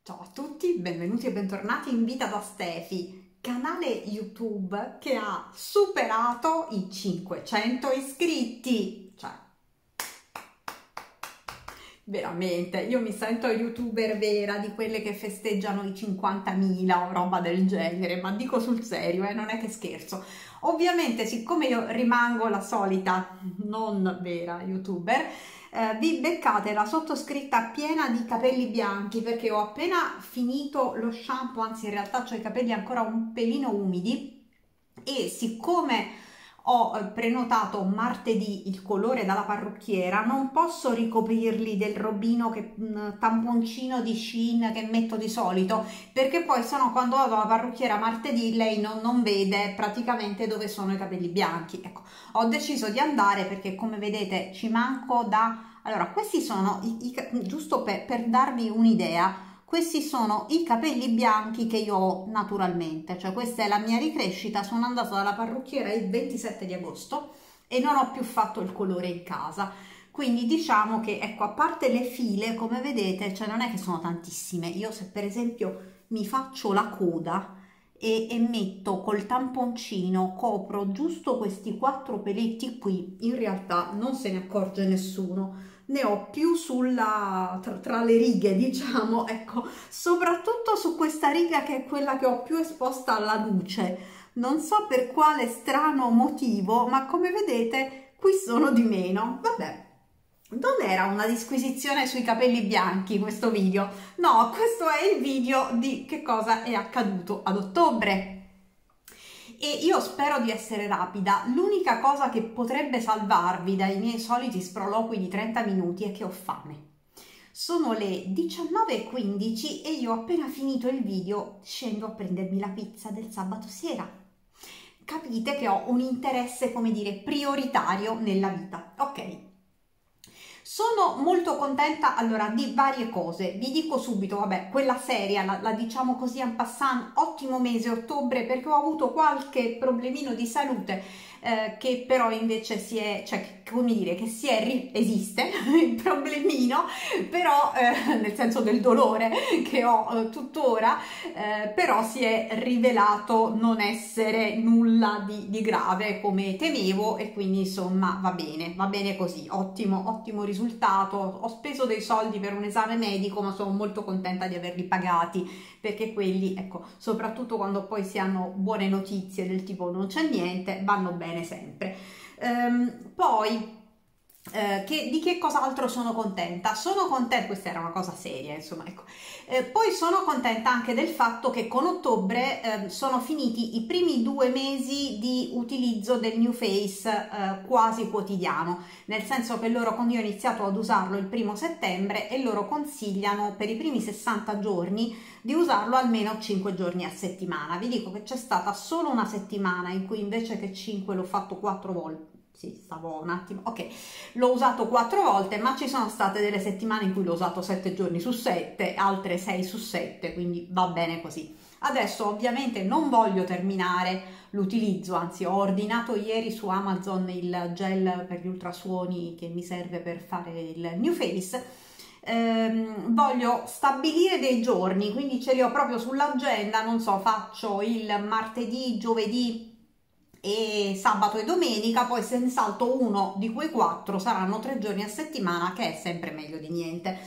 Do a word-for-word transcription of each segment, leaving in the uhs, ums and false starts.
Ciao a tutti, benvenuti e bentornati in Vita da Stefi, canale YouTube che ha superato i cinquecento iscritti. Cioè, veramente, io mi sento youtuber vera, di quelle che festeggiano i cinquantamila o roba del genere, ma dico sul serio, eh, non è che scherzo. Ovviamente, siccome io rimango la solita non vera youtuber, eh, vi beccate la sottoscritta piena di capelli bianchi, perché ho appena finito lo shampoo, anzi in realtà ho i capelli ancora un pelino umidi, e siccome ho prenotato martedì il colore dalla parrucchiera, non posso ricoprirli del robino che mh, tamponcino di Shein che metto di solito, perché poi sennò quando vado alla parrucchiera martedì lei non, non vede praticamente dove sono i capelli bianchi. Ecco, ho deciso di andare perché, come vedete, ci manco da... Allora, questi sono i, i, giusto per, per darvi un'idea, questi sono i capelli bianchi che io ho naturalmente, cioè questa è la mia ricrescita. Sono andata dalla parrucchiera il ventisette di agosto e non ho più fatto il colore in casa, quindi diciamo che, ecco, a parte le file, come vedete, cioè non è che sono tantissime. Io se per esempio mi faccio la coda e, e metto col tamponcino, copro giusto questi quattro peletti qui, in realtà non se ne accorge nessuno, ne ho più sulla tra, tra le righe, diciamo, ecco, soprattutto su questa riga che è quella che ho più esposta alla luce. Non so per quale strano motivo, ma come vedete qui sono di meno. Vabbè, non era una disquisizione sui capelli bianchi questo video, no, questo è il video di che cosa è accaduto ad ottobre. E io spero di essere rapida. L'unica cosa che potrebbe salvarvi dai miei soliti sproloqui di trenta minuti è che ho fame. Sono le diciannove e quindici e io ho appena finito il video, scendo a prendermi la pizza del sabato sera. Capite che ho un interesse, come dire, prioritario nella vita. Ok. Sono molto contenta, allora, di varie cose. Vi dico subito, vabbè, quella seria, la, la diciamo così en passant, ottimo mese ottobre, perché ho avuto qualche problemino di salute, eh, che però invece si è, cioè, come dire, che si è, esiste il problemino, però eh, nel senso del dolore che ho eh, tuttora, eh, però si è rivelato non essere nulla di, di grave come temevo, e quindi insomma va bene, va bene così, ottimo, ottimo risultato. Ho speso dei soldi per un esame medico, ma sono molto contenta di averli pagati, perché quelli, ecco, soprattutto quando poi si hanno buone notizie del tipo non c'è niente, vanno bene sempre. Ehm, poi Eh, che, di che cos'altro sono contenta? Sono contenta, questa era una cosa seria, insomma, ecco. Eh, poi sono contenta anche del fatto che con ottobre eh, sono finiti i primi due mesi di utilizzo del New Face eh, quasi quotidiano, nel senso che loro, quando io ho iniziato ad usarlo il primo settembre, e loro consigliano per i primi sessanta giorni di usarlo almeno cinque giorni a settimana. Vi dico che c'è stata solo una settimana in cui invece che cinque l'ho fatto quattro volte. Sì, stavo un attimo, ok, l'ho usato quattro volte, ma ci sono state delle settimane in cui l'ho usato sette giorni su sette, altre sei su sette, quindi va bene così. Adesso ovviamente non voglio terminare l'utilizzo, anzi ho ordinato ieri su Amazon il gel per gli ultrasuoni che mi serve per fare il New Face. Ehm, voglio stabilire dei giorni, quindi ce li ho proprio sull'agenda, non so, faccio il martedì, giovedì e sabato e domenica, poi se ne salto uno di quei quattro saranno tre giorni a settimana, che è sempre meglio di niente.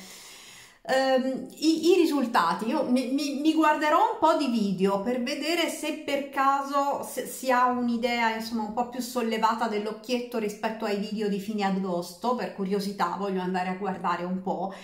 Um, i, i risultati, io mi, mi, mi guarderò un po' di video per vedere se per caso se, si ha un'idea insomma un po' più sollevata dell'occhietto rispetto ai video di fine agosto. Per curiosità voglio andare a guardare un po'.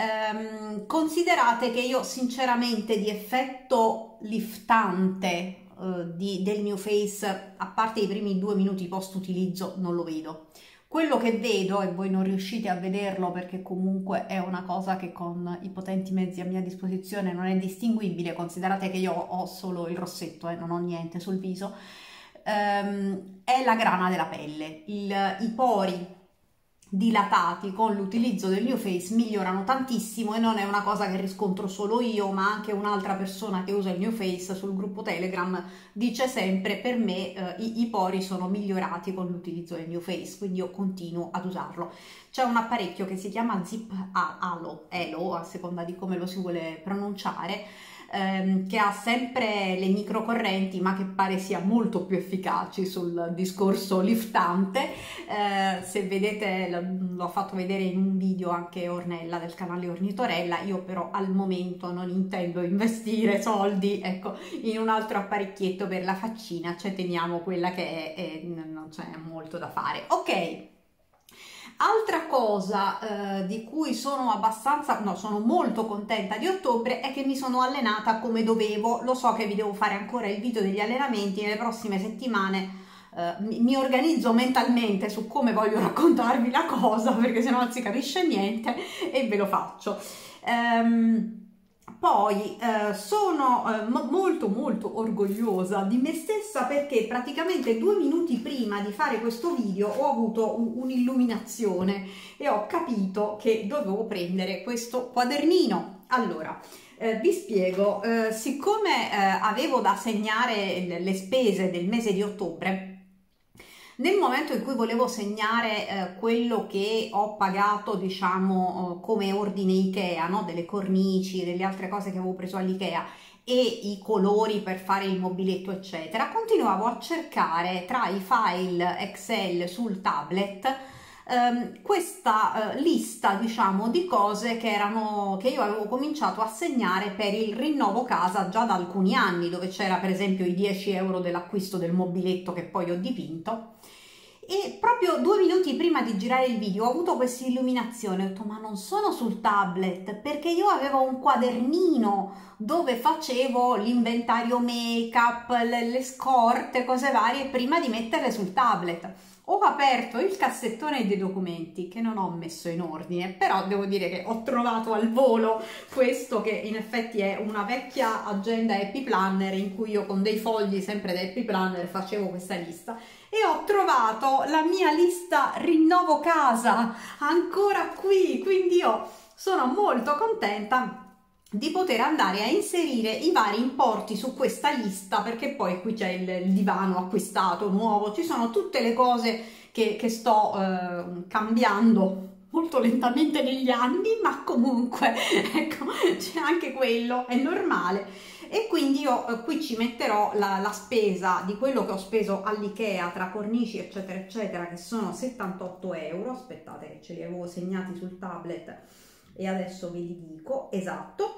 Um, considerate che io sinceramente di effetto liftante Di, del New Face, a parte i primi due minuti post utilizzo, non lo vedo. Quello che vedo, e voi non riuscite a vederlo perché comunque è una cosa che con i potenti mezzi a mia disposizione non è distinguibile, considerate che io ho solo il rossetto e eh, non ho niente sul viso, ehm, è la grana della pelle. Il, i pori dilatati con l'utilizzo del NewFace migliorano tantissimo, e non è una cosa che riscontro solo io, ma anche un'altra persona che usa il NewFace sul gruppo Telegram dice sempre: per me eh, i, i pori sono migliorati con l'utilizzo del NewFace, quindi io continuo ad usarlo. C'è un apparecchio che si chiama Zip Halo, Halo a seconda di come lo si vuole pronunciare, ehm, che ha sempre le microcorrenti, ma che pare sia molto più efficaci sul discorso liftante. Eh, se vedete, l'ho fatto vedere in un video anche Ornella del canale Ornitorella. Io però al momento non intendo investire soldi, ecco, in un altro apparecchietto per la faccina, cioè teniamo quella che è e non c'è molto da fare. Ok. Altra cosa eh, di cui sono abbastanza, no, sono molto contenta di ottobre è che mi sono allenata come dovevo. Lo so che vi devo fare ancora il video degli allenamenti nelle prossime settimane, eh, mi, mi organizzo mentalmente su come voglio raccontarvi la cosa, perché sennò non si capisce niente, e ve lo faccio. Ehm, Poi eh, sono eh, molto molto orgogliosa di me stessa, perché praticamente due minuti prima di fare questo video ho avuto un'illuminazione e ho capito che dovevo prendere questo quadernino. Allora, eh, vi spiego, eh, siccome eh, avevo da segnare le spese del mese di ottobre, nel momento in cui volevo segnare eh, quello che ho pagato, diciamo, come ordine Ikea, no? Delle cornici, delle altre cose che avevo preso all'Ikea, e i colori per fare il mobiletto, eccetera, continuavo a cercare tra i file Excel sul tablet ehm, questa eh, lista, diciamo, di cose che erano, che io avevo cominciato a segnare per il rinnovo casa già da alcuni anni, dove c'era per esempio i dieci euro dell'acquisto del mobiletto che poi ho dipinto. E proprio due minuti prima di girare il video ho avuto questa illuminazione, ho detto: ma non sono sul tablet, perché io avevo un quadernino dove facevo l'inventario make-up, le, le scorte, cose varie, prima di metterle sul tablet. Ho aperto il cassettone dei documenti, che non ho messo in ordine, però devo dire che ho trovato al volo questo, che in effetti è una vecchia agenda Happy Planner, in cui io con dei fogli sempre da Happy Planner facevo questa lista, e ho trovato la mia lista rinnovo casa ancora qui, quindi io sono molto contenta di poter andare a inserire i vari importi su questa lista, perché poi qui c'è il, il divano acquistato nuovo, ci sono tutte le cose che, che sto eh, cambiando molto lentamente negli anni, ma comunque ecco, c'è anche quello, è normale. E quindi io eh, qui ci metterò la, la spesa di quello che ho speso all'Ikea tra cornici eccetera eccetera, che sono settantotto euro. Aspettate che ce li avevo segnati sul tablet e adesso ve li dico esatto.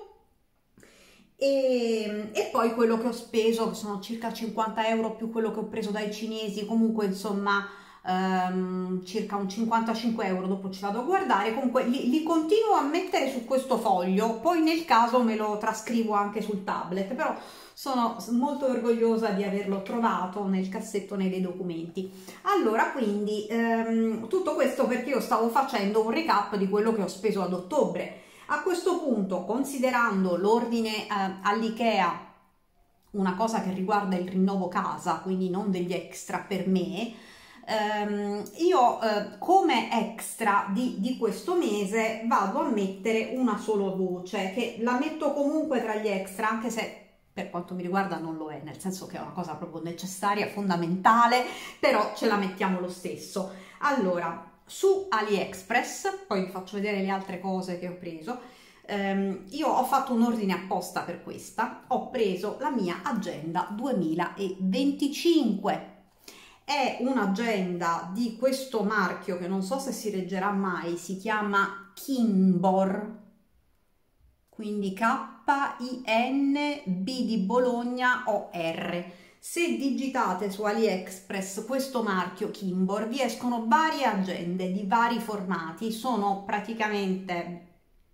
E, e poi quello che ho speso, che sono circa cinquanta euro, più quello che ho preso dai cinesi, comunque insomma um, circa un cinquantacinque euro, dopo ci vado a guardare. Comunque li, li continuo a mettere su questo foglio, poi nel caso me lo trascrivo anche sul tablet, però sono molto orgogliosa di averlo trovato nel cassettone dei documenti. Allora, quindi um, tutto questo perché io stavo facendo un recap di quello che ho speso ad ottobre. A questo punto, considerando l'ordine eh, all'Ikea una cosa che riguarda il rinnovo casa, quindi non degli extra per me, ehm, io eh, come extra di, di questo mese vado a mettere una sola voce, che la metto comunque tra gli extra, anche se per quanto mi riguarda non lo è, nel senso che è una cosa proprio necessaria, fondamentale, però ce la mettiamo lo stesso. Allora, su AliExpress, poi vi faccio vedere le altre cose che ho preso, ehm, io ho fatto un ordine apposta per questa, ho preso la mia agenda duemilaventicinque, è un'agenda di questo marchio che non so se si reggerà mai, si chiama Kinbor, quindi K I N B di Bologna O R. Se digitate su AliExpress questo marchio Kinbor vi escono varie agende di vari formati, sono praticamente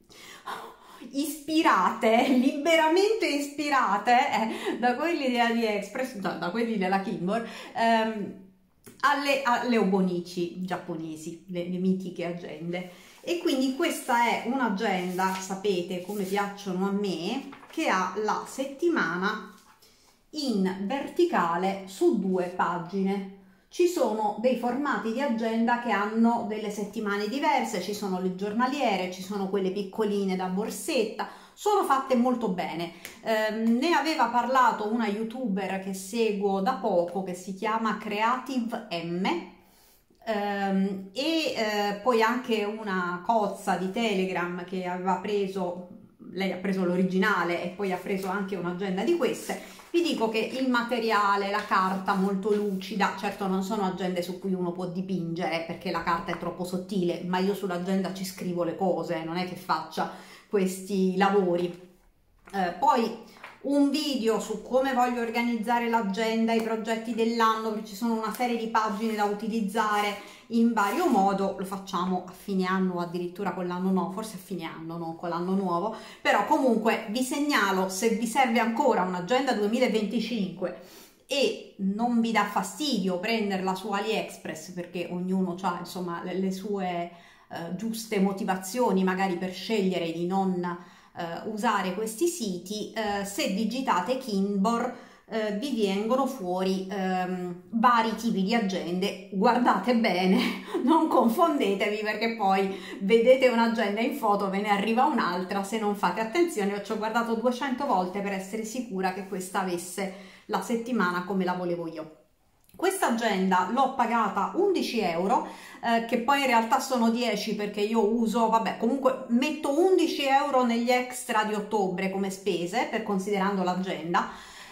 ispirate, liberamente ispirate eh, da quelli di AliExpress, da, da quelli della Kinbor, ehm, alle, alle Obonichi giapponesi, le, le mitiche agende. E quindi questa è un'agenda, sapete come piacciono a me, che ha la settimana in verticale su due pagine. ci sono dei formati di agenda che hanno delle settimane diverse, ci sono le giornaliere, ci sono quelle piccoline da borsetta, sono fatte molto bene. Eh, ne aveva parlato una youtuber che seguo da poco che si chiama Creative M, ehm, e eh, poi anche una cozza di Telegram che aveva preso, lei ha preso l'originale e poi ha preso anche un'agenda di queste. Vi dico che il materiale, la carta molto lucida, certo non sono agende su cui uno può dipingere perché la carta è troppo sottile, ma io sull'agenda ci scrivo le cose, non è che faccia questi lavori. Eh, poi un video su come voglio organizzare l'agenda, i progetti dell'anno, perché ci sono una serie di pagine da utilizzare in vario modo, lo facciamo a fine anno o addirittura con l'anno nuovo, forse a fine anno, non con l'anno nuovo, però comunque vi segnalo, se vi serve ancora un'agenda duemilaventicinque e non vi dà fastidio prenderla su AliExpress, perché ognuno ha insomma le, le sue eh, giuste motivazioni magari per scegliere di non Uh, usare questi siti, uh, se digitate Kinbor uh, vi vengono fuori um, vari tipi di agende. Guardate bene, non confondetevi, perché poi vedete un'agenda in foto, ve ne arriva un'altra, se non fate attenzione. Io ci ho guardato duecento volte per essere sicura che questa avesse la settimana come la volevo io. Questa agenda l'ho pagata undici euro, eh, che poi in realtà sono dieci perché io uso, vabbè, comunque metto undici euro negli extra di ottobre come spese, per considerando l'agenda,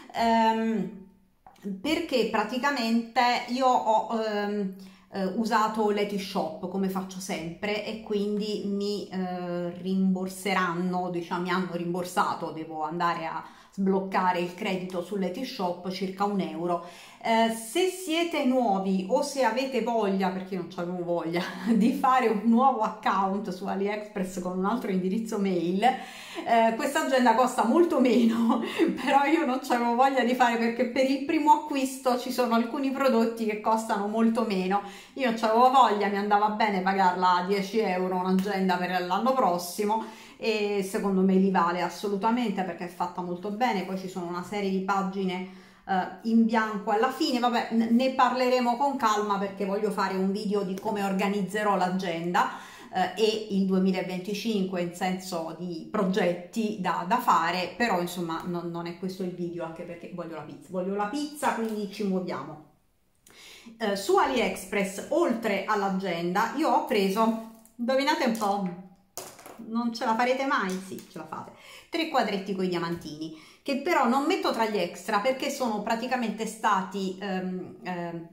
ehm, perché praticamente io ho ehm, eh, usato l'Etishop come faccio sempre e quindi mi eh, rimborseranno, diciamo, mi hanno rimborsato, devo andare a sbloccare il credito sull'Etishop, circa un euro. Eh, se siete nuovi o se avete voglia, perché io non c'avevo voglia, di fare un nuovo account su AliExpress con un altro indirizzo mail, eh, questa agenda costa molto meno, però io non c'avevo voglia di fare, perché per il primo acquisto ci sono alcuni prodotti che costano molto meno. Io non c'avevo voglia, mi andava bene pagarla a dieci euro un'agenda per l'anno prossimo, e secondo me li vale assolutamente perché è fatta molto bene. Poi ci sono una serie di pagine uh, in bianco alla fine, vabbè, ne parleremo con calma perché voglio fare un video di come organizzerò l'agenda uh, e il duemilaventicinque in senso di progetti da, da fare, però insomma non, non è questo il video, anche perché voglio la pizza, voglio la pizza, quindi ci muoviamo. Uh, su AliExpress, oltre all'agenda, io ho preso, indovinate un po', non ce la farete mai? Sì, ce la fate. Tre quadretti con i diamantini, che però non metto tra gli extra perché sono praticamente stati ehm, ehm,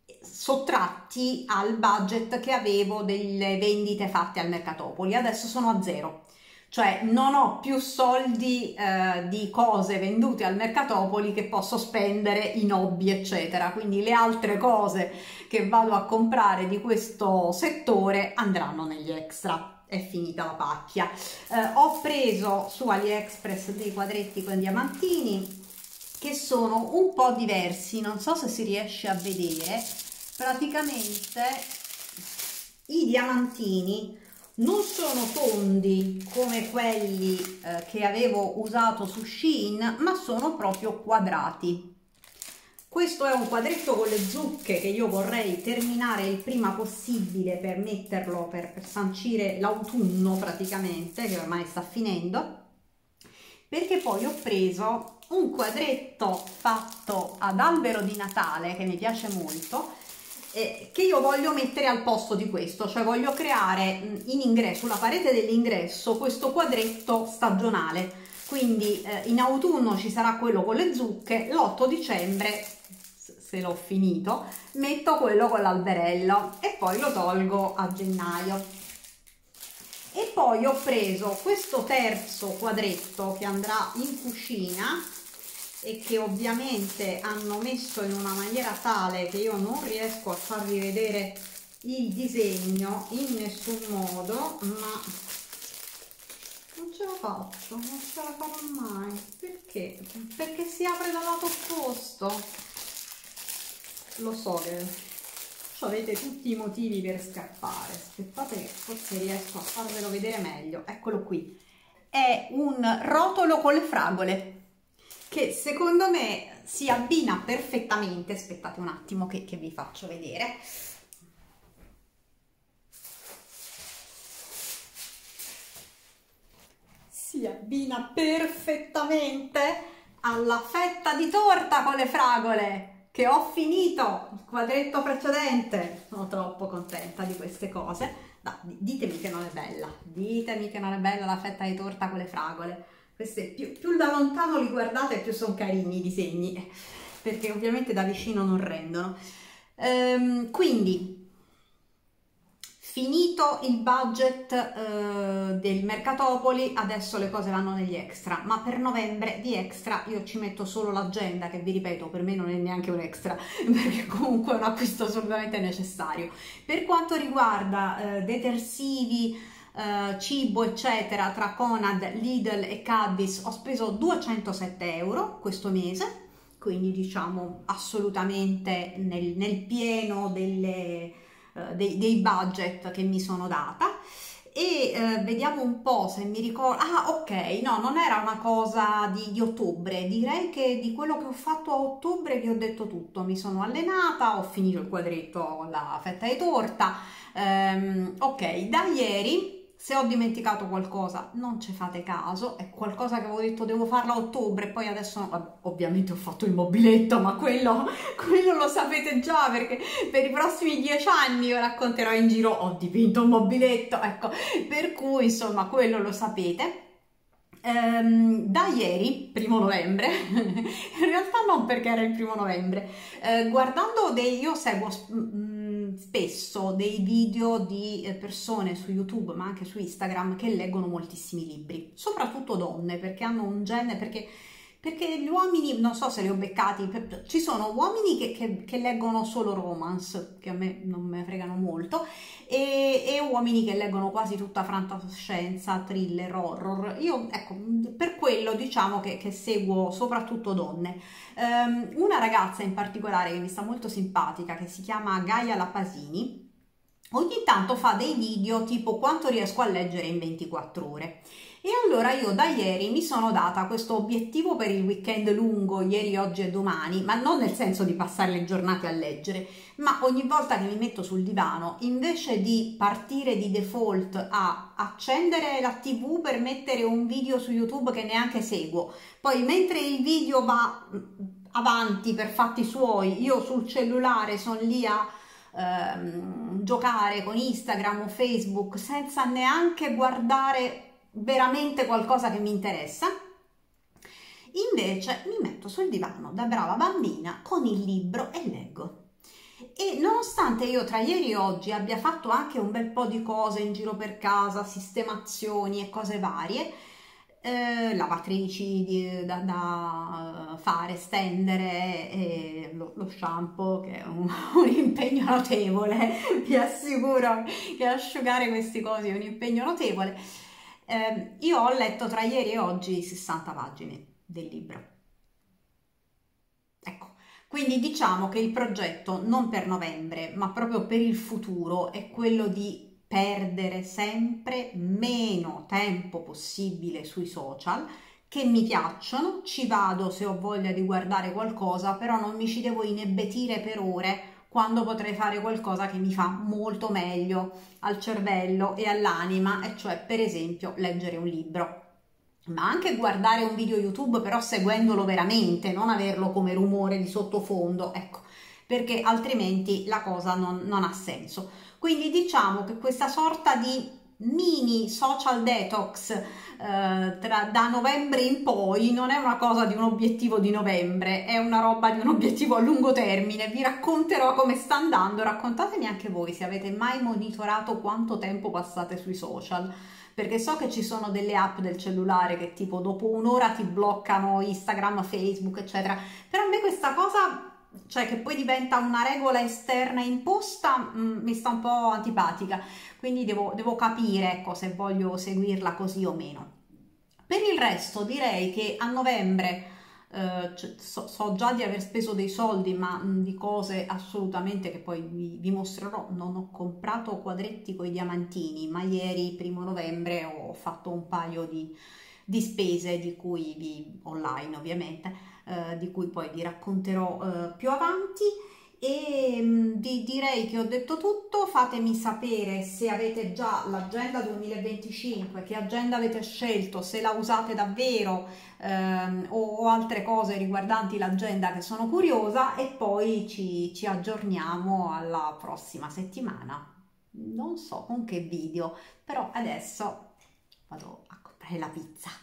sottratti al budget che avevo delle vendite fatte al Mercatopoli. Adesso sono a zero, cioè non ho più soldi eh, di cose vendute al Mercatopoli che posso spendere in hobby eccetera, quindi le altre cose che vado a comprare di questo settore andranno negli extra. È finita la pacchia. Eh, ho preso su AliExpress dei quadretti con diamantini che sono un po' diversi, non so se si riesce a vedere. Praticamente i diamantini non sono tondi come quelli eh, che avevo usato su Shein, ma sono proprio quadrati. Questo è un quadretto con le zucche che io vorrei terminare il prima possibile per metterlo, per, per sancire l'autunno praticamente, che ormai sta finendo, perché poi ho preso un quadretto fatto ad albero di Natale che mi piace molto, eh, che io voglio mettere al posto di questo, cioè voglio creare in ingresso, sulla parete dell'ingresso, questo quadretto stagionale. Quindi eh, in autunno ci sarà quello con le zucche, l'otto dicembre, se l'ho finito, metto quello con l'alberello e poi lo tolgo a gennaio. E poi ho preso questo terzo quadretto che andrà in cucina e che ovviamente hanno messo in una maniera tale che io non riesco a farvi vedere il disegno in nessun modo, ma non ce la faccio, non ce la farò mai. Perché? Perché si apre dal lato opposto. Lo so che avete tutti i motivi per scappare. Aspettate che forse riesco a farvelo vedere meglio. Eccolo qui. È un rotolo con le fragole che secondo me si abbina perfettamente, aspettate un attimo che, che vi faccio vedere. Si abbina perfettamente alla fetta di torta con le fragole che ho finito il quadretto precedente. Sono troppo contenta di queste cose. No, ditemi che non è bella, ditemi che non è bella la fetta di torta con le fragole. Queste più, più da lontano li guardate più sono carini i disegni, perché ovviamente da vicino non rendono. Ehm, quindi finito il budget eh, del Mercatopoli, adesso le cose vanno negli extra, ma per novembre di extra io ci metto solo l'agenda, che vi ripeto per me non è neanche un extra, perché comunque è un acquisto assolutamente necessario. Per quanto riguarda eh, detersivi, eh, cibo eccetera, tra Conad, Lidl e Caddies ho speso duecentosette euro questo mese, quindi diciamo assolutamente nel, nel pieno delle Dei, dei budget che mi sono data. E eh, vediamo un po' se mi ricordo. Ah, ok, no, non era una cosa di, di ottobre, direi che di quello che ho fatto a ottobre vi ho detto tutto. Mi sono allenata, ho finito il quadretto con la fetta di torta. Ehm, ok, da ieri, se ho dimenticato qualcosa non ci fate caso, è qualcosa che avevo detto devo farla a ottobre, poi adesso vabbè, ovviamente ho fatto il mobiletto, ma quello, quello lo sapete già, perché per i prossimi dieci anni io racconterò in giro ho dipinto un mobiletto, ecco, per cui insomma quello lo sapete. Ehm, da ieri, primo novembre, in realtà non perché era il primo novembre, eh, guardando dei, io seguo mh, spesso dei video di persone su YouTube ma anche su Instagram che leggono moltissimi libri, soprattutto donne, perché hanno un genere, perché perché gli uomini, non so se li ho beccati, ci sono uomini che, che, che leggono solo romance, che a me non me fregano molto, e, e uomini che leggono quasi tutta fantascienza, thriller, horror. Io, ecco, per quello diciamo che, che seguo soprattutto donne. Um, una ragazza in particolare che mi sta molto simpatica, che si chiama Gaia Lapasini, ogni tanto fa dei video tipo quanto riesco a leggere in ventiquattro ore. E allora io da ieri mi sono data questo obiettivo per il weekend lungo, ieri, oggi e domani, ma non nel senso di passare le giornate a leggere, ma ogni volta che mi metto sul divano, invece di partire di default a accendere la tivù per mettere un video su YouTube che neanche seguo, poi mentre il video va avanti per fatti suoi, io sul cellulare sono lì a ehm, giocare con Instagram o Facebook senza neanche guardare veramente qualcosa che mi interessa, invece mi metto sul divano da brava bambina con il libro e leggo. E nonostante io tra ieri e oggi abbia fatto anche un bel po' di cose in giro per casa, sistemazioni e cose varie, eh, lavatrici di, da, da fare, stendere, e lo, lo shampoo che è un, un impegno notevole, vi assicuro che asciugare questi cosi è un impegno notevole. Eh, io ho letto tra ieri e oggi sessanta pagine del libro. Ecco, quindi diciamo che il progetto non per novembre, ma proprio per il futuro è quello di perdere sempre meno tempo possibile sui social, che mi piacciono, ci vado se ho voglia di guardare qualcosa, però non mi ci devo inebetire per ore quando potrei fare qualcosa che mi fa molto meglio al cervello e all'anima, e cioè per esempio leggere un libro, ma anche guardare un video YouTube, però seguendolo veramente, non averlo come rumore di sottofondo, ecco, perché altrimenti la cosa non, non ha senso. Quindi diciamo che questa sorta di mini social detox eh, tra, da novembre in poi non è una cosa di un obiettivo di novembre, è una roba di un obiettivo a lungo termine. Vi racconterò come sta andando, raccontatemi anche voi se avete mai monitorato quanto tempo passate sui social, perché so che ci sono delle app del cellulare che tipo dopo un'ora ti bloccano Instagram, Facebook eccetera, però a me questa cosa, cioè che poi diventa una regola esterna imposta, mh, mi sta un po' antipatica, quindi devo, devo capire, ecco, se voglio seguirla così o meno. Per il resto direi che a novembre eh, so, so già di aver speso dei soldi, ma mh, di cose assolutamente che poi vi, vi mostrerò. Non ho comprato quadretti con i diamantini, ma ieri, primo novembre, ho fatto un paio di di spese di cui vi, online ovviamente, eh, di cui poi vi racconterò eh, più avanti. E mh, di- direi che ho detto tutto. Fatemi sapere se avete già l'agenda duemilaventicinque, che agenda avete scelto, se la usate davvero, ehm, o, o altre cose riguardanti l'agenda, che sono curiosa, e poi ci, ci aggiorniamo alla prossima settimana. Non so con che video, però adesso vado a comprare la pizza.